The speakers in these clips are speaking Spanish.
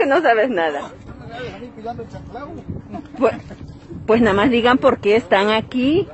que no sabes nada? Pues nada más digan por qué están aquí.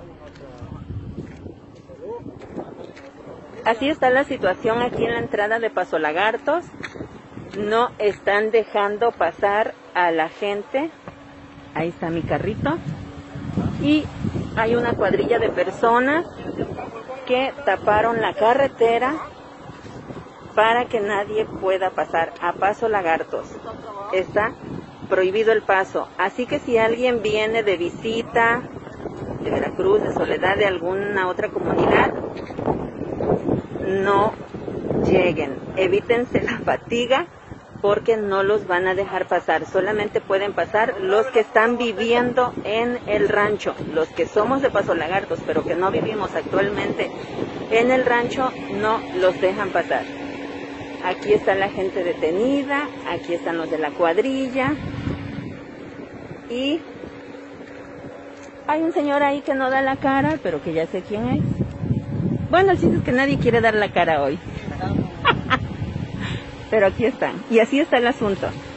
Así está la situación aquí en la entrada de Paso Lagartos. No están dejando pasar a la gente. Ahí está mi carrito. Y hay una cuadrilla de personas que taparon la carretera para que nadie pueda pasar a Paso Lagartos. Está prohibido el paso. Así que si alguien viene de visita de Veracruz, de Soledad, de alguna otra comunidad, no lleguen. Evítense la fatiga porque no los van a dejar pasar. Solamente pueden pasar los que están viviendo en el rancho. Los que somos de Paso Lagartos, pero que no vivimos actualmente en el rancho, no los dejan pasar. Aquí está la gente detenida, aquí están los de la cuadrilla. Y hay un señor ahí que no da la cara, pero que ya sé quién es. Bueno, el chiste es que nadie quiere dar la cara hoy. Pero aquí están. Y así está el asunto.